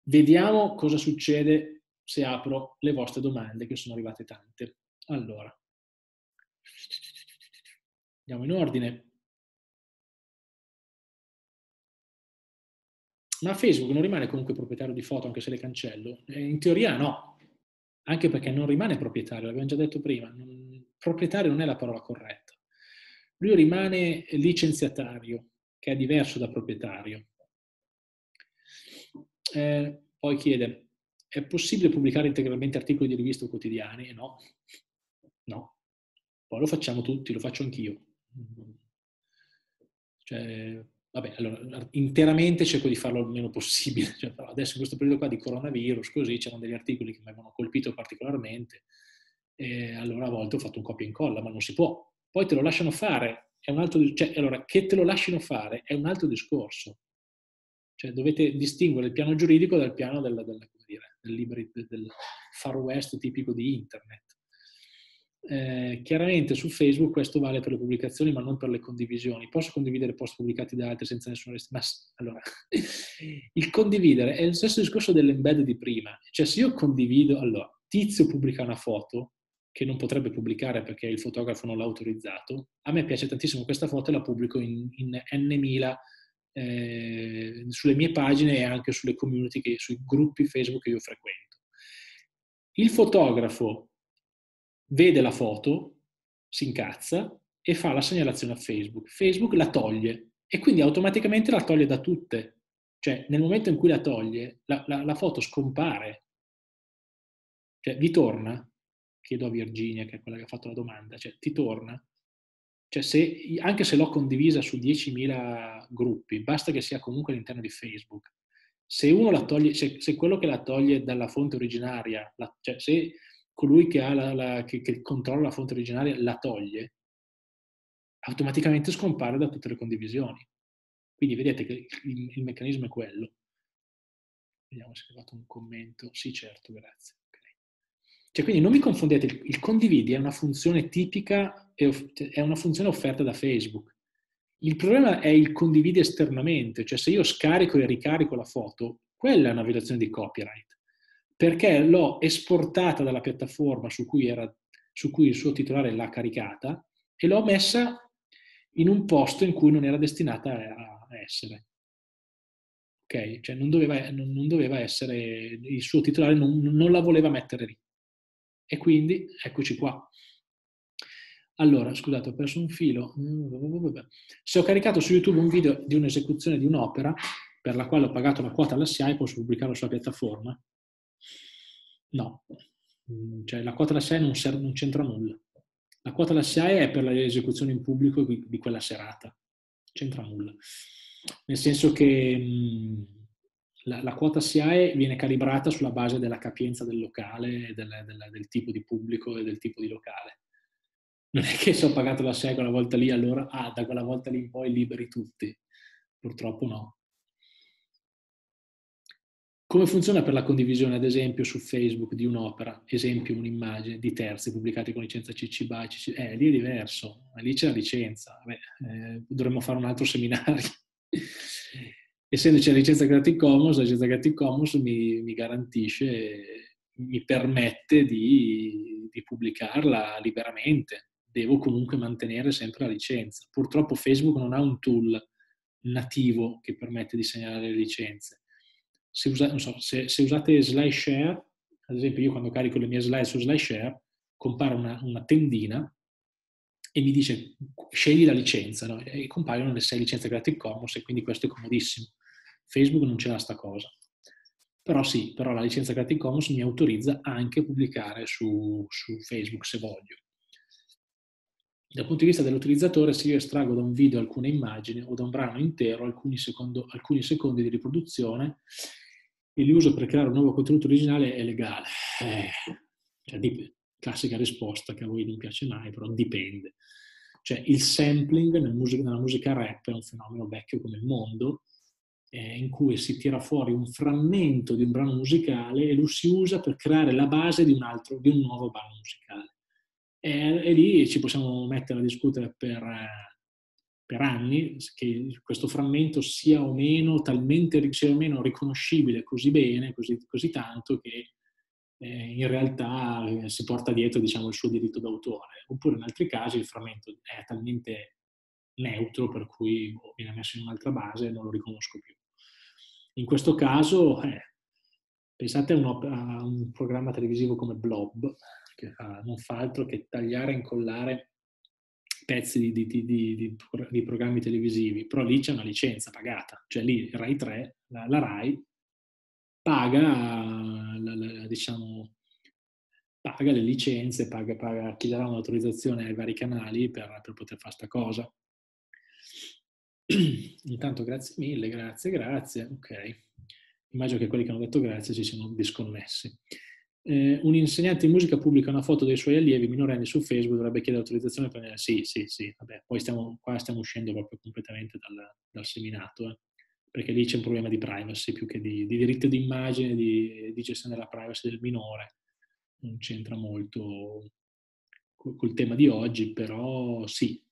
Vediamo cosa succede se apro le vostre domande, che sono arrivate tante. Allora, andiamo in ordine. Ma Facebook non rimane comunque proprietario di foto anche se le cancello? In teoria no, anche perché non rimane proprietario, l'abbiamo già detto prima, proprietario non è la parola corretta. Lui rimane licenziatario, che è diverso da proprietario. Poi chiede, è possibile pubblicare integralmente articoli di riviste o quotidiani? No. No. Poi lo facciamo tutti, lo faccio anch'io. Cioè, vabbè, allora, interamente cerco di farlo il meno possibile. Cioè, però adesso in questo periodo qua di coronavirus, così, c'erano degli articoli che mi avevano colpito particolarmente, e allora a volte ho fatto un copia e incolla, ma non si può. Poi te lo lasciano fare, è un altro, cioè, allora, che te lo lasciano fare è un altro discorso. Cioè, dovete distinguere il piano giuridico dal piano del far west tipico di internet. Chiaramente su Facebook questo vale per le pubblicazioni ma non per le condivisioni. Posso condividere post pubblicati da altri senza nessuna restrizione? Allora, il condividere è lo stesso discorso dell'embed di prima. Cioè se io condivido, allora, Tizio pubblica una foto che non potrebbe pubblicare perché il fotografo non l'ha autorizzato, a me piace tantissimo questa foto e la pubblico in n mila sulle mie pagine e anche sulle community, sui gruppi Facebook che io frequento. Il fotografo vede la foto, si incazza e fa la segnalazione a Facebook. Facebook la toglie e quindi automaticamente la toglie da tutte. Cioè, nel momento in cui la toglie, la foto scompare. Cioè, vi torna? Chiedo a Virginia, che è quella che ha fatto la domanda, cioè, ti torna? Cioè, anche se l'ho condivisa su 10.000 gruppi, basta che sia comunque all'interno di Facebook. Se uno la toglie, se quello che la toglie dalla fonte originaria, cioè se colui che, che controlla la fonte originaria la toglie, automaticamente scompare da tutte le condivisioni. Quindi vedete che il meccanismo è quello. Vediamo se è arrivato un commento. Sì, certo, grazie. Okay. Cioè, quindi non mi confondete, il condividi è una funzione tipica, è una funzione offerta da Facebook. Il problema è il condividi esternamente, cioè se io scarico e ricarico la foto, quella è una violazione di copyright, perché l'ho esportata dalla piattaforma su cui il suo titolare l'ha caricata e l'ho messa in un posto in cui non era destinata a essere. Ok? Cioè non doveva essere, il suo titolare non la voleva mettere lì. E quindi eccoci qua. Allora, scusate, ho perso un filo. Se ho caricato su YouTube un video di un'esecuzione di un'opera per la quale ho pagato la quota alla SIAE, posso pubblicarlo sulla piattaforma? No. Cioè, la quota alla SIAE non c'entra nulla. La quota alla SIAE è per l'esecuzione in pubblico di quella serata. C'entra nulla. Nel senso che la quota SIAE viene calibrata sulla base della capienza del locale, del tipo di pubblico e del tipo di locale. Non è che se ho pagato la SIAE quella volta lì, allora da quella volta lì in poi liberi tutti. Purtroppo no. Come funziona per la condivisione, ad esempio, su Facebook di un'opera, esempio un'immagine di terzi pubblicati con licenza CC BY, lì è diverso, lì c'è la licenza. Dovremmo fare un altro seminario. Essendoci la licenza Creative Commons, la licenza Creative Commons mi garantisce, mi permette di pubblicarla liberamente. Devo comunque mantenere sempre la licenza. Purtroppo Facebook non ha un tool nativo che permette di segnalare le licenze. Se usate SlideShare, ad esempio io quando carico le mie slide su SlideShare, compare una tendina e mi dice scegli la licenza, no? E compaiono le 6 licenze Creative Commons e quindi questo è comodissimo. Facebook non c'era sta cosa. Però la licenza Creative Commons mi autorizza anche a pubblicare su Facebook se voglio. Dal punto di vista dell'utilizzatore, se io estraggo da un video alcune immagini o da un brano intero alcuni secondi di riproduzione e li uso per creare un nuovo contenuto originale, è legale. Classica risposta che a voi non piace mai, però dipende. Cioè il sampling nella musica rap è un fenomeno vecchio come il mondo, in cui si tira fuori un frammento di un brano musicale e lo si usa per creare la base di un nuovo brano musicale. E lì ci possiamo mettere a discutere per per anni che questo frammento sia o meno sia o meno riconoscibile così bene, così tanto che in realtà si porta dietro, diciamo, il suo diritto d'autore. Oppure in altri casi il frammento è talmente neutro per cui viene messo in un'altra base e non lo riconosco più. In questo caso, pensate a un programma televisivo come Blob, che non fa altro che tagliare e incollare pezzi di programmi televisivi, però lì c'è una licenza pagata, cioè lì Rai 3, la Rai, paga, diciamo, paga le licenze, paga chi darà un'autorizzazione ai vari canali per poter fare sta cosa. Intanto grazie mille, grazie, ok. Immagino che quelli che hanno detto grazie si siano disconnessi. Un insegnante di musica pubblica una foto dei suoi allievi minorenni su Facebook, dovrebbe chiedere autorizzazione per... Sì, vabbè, poi qua stiamo uscendo proprio completamente dal seminato, perché lì c'è un problema di privacy più che di diritto di immagine, di gestione della privacy del minore. Non c'entra molto col tema di oggi, però sì.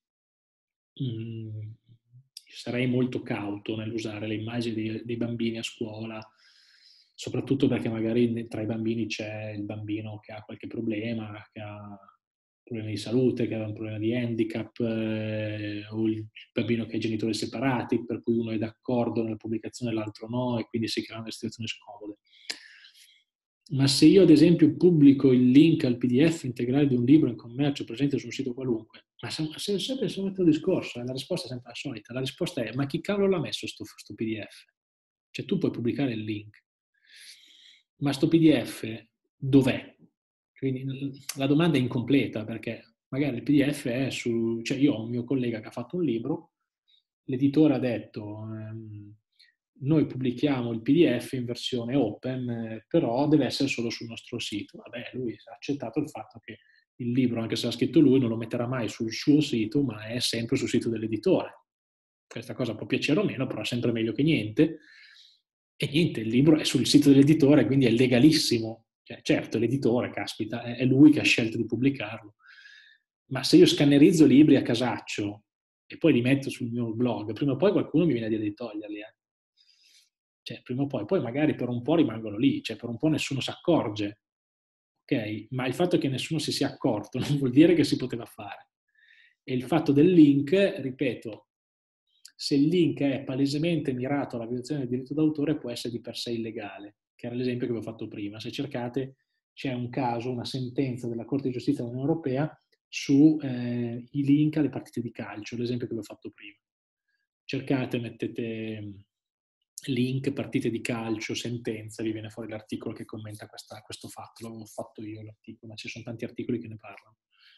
Sarei molto cauto nell'usare le immagini dei bambini a scuola, soprattutto perché magari tra i bambini c'è il bambino che ha qualche problema, che ha problemi di salute, che ha un problema di handicap, o il bambino che ha i genitori separati, per cui uno è d'accordo nella pubblicazione e l'altro no, e quindi si creano delle situazioni scomode. Ma se io ad esempio pubblico il link al PDF integrale di un libro in commercio presente su un sito qualunque, ma se sempre il solito discorso, la risposta è sempre la solita, la risposta è: ma chi cavolo l'ha messo sto PDF? Cioè tu puoi pubblicare il link, ma sto PDF dov'è? Quindi la domanda è incompleta, perché magari il PDF è su... Cioè io ho un mio collega che ha fatto un libro, l'editore ha detto noi pubblichiamo il PDF in versione open, però deve essere solo sul nostro sito. Vabbè, lui ha accettato il fatto che il libro, anche se l'ha scritto lui, non lo metterà mai sul suo sito, ma è sempre sul sito dell'editore. Questa cosa può piacere o meno, però è sempre meglio che niente. E niente, il libro è sul sito dell'editore, quindi è legalissimo. Cioè, certo, l'editore, caspita, è lui che ha scelto di pubblicarlo. Ma se io scannerizzo libri a casaccio e poi li metto sul mio blog, prima o poi qualcuno mi viene a dire di toglierli. Cioè, prima o poi magari per un po' rimangono lì, cioè per un po' nessuno si accorge, ok? Ma il fatto che nessuno si sia accorto non vuol dire che si poteva fare. E il fatto del link, ripeto, se il link è palesemente mirato alla violazione del diritto d'autore può essere di per sé illegale, che era l'esempio che vi ho fatto prima. Se cercate, c'è un caso, una sentenza della Corte di Giustizia dell'Unione Europea su i link alle partite di calcio, l'esempio che vi ho fatto prima. Cercate, mettete link, partite di calcio, sentenza, vi viene fuori l'articolo che commenta questo fatto. L'avevo fatto io l'articolo, ma ci sono tanti articoli che ne parlano.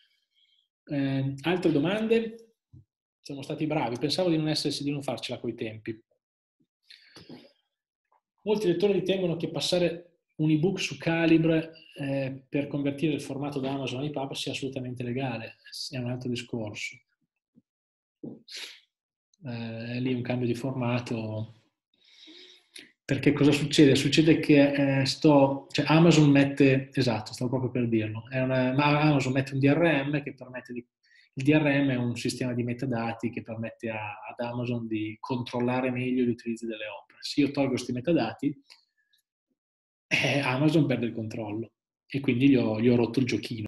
Altre domande? Siamo stati bravi, pensavo di non farcela coi tempi. Molti lettori ritengono che passare un ebook su Calibre per convertire il formato da Amazon a EPUB sia assolutamente legale, è un altro discorso. È lì un cambio di formato. Perché cosa succede? Succede che cioè Amazon mette, esatto, stavo proprio per dirlo, Amazon mette un DRM che permette il DRM è un sistema di metadati che permette ad Amazon di controllare meglio l'utilizzo delle opere. Se io tolgo questi metadati, Amazon perde il controllo e quindi gli ho rotto il giochino.